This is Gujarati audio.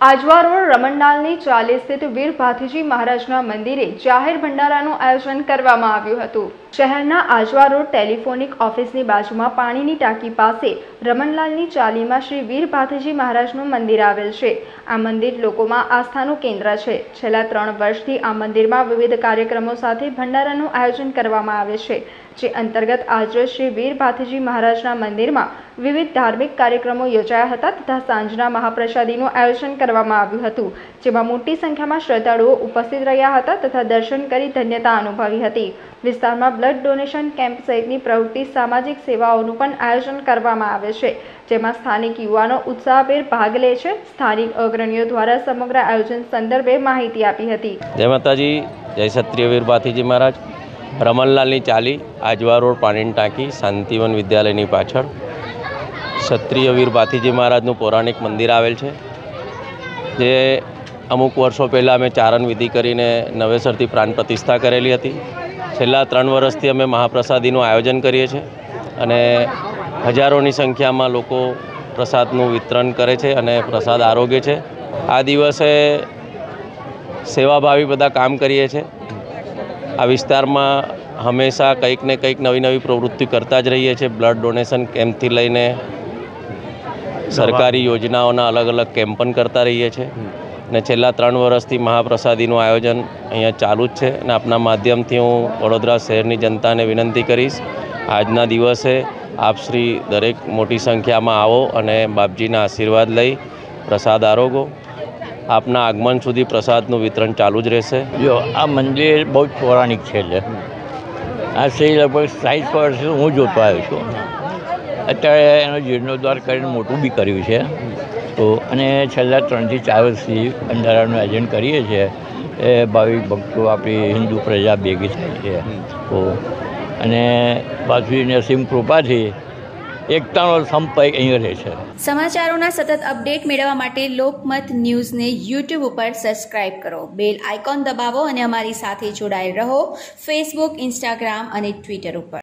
આજવા રોડ રમણલાલની ચાલી સ્થિત વીર ભાથીજી મહારાજના મંદિરે જાહેર ભંડારાનું આયોજન કરવામાં આવ્યું હતું। શહેરના આજવા રોડ ટેલિફોનિક ઓફિસની બાજુમાં પાણીની ટાંકી પાસે રમણલાલની ચાલીમાં શ્રી વીર ભાથીજી મહારાજનું મંદિર આવેલ છે। આ મંદિર લોકોમાં આસ્થાનું કેન્દ્ર છે। છેલ્લા 3 વર્ષથી આ મંદિરમાં વિવિધ કાર્યક્રમો સાથે ભંડારાનું આયોજન કરવામાં આવે છે, જે અંતર્ગત આજે શ્રી વીર ભાથીજી મહારાજના મંદિરમાં વિવિધ ધાર્મિક કાર્યક્રમો યોજાયા હતા તથા સાંજના મહાપ્રસાદીનું આયોજન કરવામાં આવ્યું હતું, જેમાં મોટી સંખ્યામાં શ્રદ્ધાળુઓ ઉપસ્થિત રહ્યા હતા તથા દર્શન કરી ધન્યતા અનુભવી હતી। વિસ્તારમાં બ્લડ ડોનેશન કેમ્પ સહિતની પ્રવૃત્તિ સામાજિક સેવાઓનું પણ આયોજન કરવામાં આવે છે, જેમાં સ્થાનિક યુવાનો ઉત્સાહભેર ભાગ લે છે। સ્થાનિક અગ્રણીઓ દ્વારા સમગ્ર આયોજન સંદર્ભે માહિતી આપી હતી। જય માતાજી, જય ક્ષત્રિય વીર ભાથીજી મહારાજ। રમણલાલની ચાલી, આજવા રોડ પાણીની ટાંકી, શાંતિવન વિદ્યાલયની પાછળ ક્ષત્રિય વીર ભાથીજી મહારાજનું પૌરાણિક મંદિર આવેલ છે, જે અમુક વર્ષો પહેલાં અમે ચારણ વિધિ કરીને નવેસરથી પ્રાણ પ્રતિષ્ઠા કરેલી હતી। છેલ્લા 3 વર્ષથી અમે મહાપ્રસાદીનું આયોજન કરીએ છીએ અને હજારોની સંખ્યામાં લોકો પ્રસાદનું વિતરણ કરે છે અને પ્રસાદ આરોગ્ય છે। આ દિવસે સેવાભાવી બધા કામ કરીએ છીએ। આ વિસ્તારમાં હંમેશા કંઈક ને કંઈક નવી નવી પ્રવૃત્તિ કરતા જ રહીએ છીએ। બ્લડ ડોનેશન કેમ્પથી લઈને સરકારી યોજનાઓના અલગ અલગ કેમ્પ પણ કરતા રહીએ છીએ અને છેલ્લા 3 વર્ષથી મહાપ્રસાદીનું આયોજન અહીંયા ચાલુ જ છે અને આપના માધ્યમથી હું વડોદરા શહેરની જનતાને વિનંતી કરીશ, આજના દિવસે આપ શ્રી દરેક મોટી સંખ્યામાં આવો અને બાપજીના આશીર્વાદ લઈ પ્રસાદ આરોગો। આપના આગમન સુધી પ્રસાદનું વિતરણ ચાલુ જ રહેશે। જો આ મંદિર બહુ જ પૌરાણિક છે, આજથી લગભગ 60 વર્ષથી હું જોતો આવ્યો છું। અત્યારે એનો જીર્ણોદ્ધાર કરીને મોટું બી કર્યું છે તો અને છેલ્લા 3 થી 4 વર્ષથી ભંડારાનું આયોજન કરીએ છીએ। એ ભાવિક ભક્તો આપણી હિન્દુ પ્રજા ભેગી થાય છે તો અને ભાથીજીની અસીમ કૃપાથી એકતાનો સંપ અહીં રહે છે। સમાચારોના સતત અપડેટ મેળવવા માટે લોકમત ન્યૂઝને યુટ્યુબ ઉપર સબસ્ક્રાઇબ કરો, બેલ આઇકોન દબાવો અને અમારી સાથે જોડાયેલ રહો ફેસબુક, ઇન્સ્ટાગ્રામ અને ટ્વિટર ઉપર।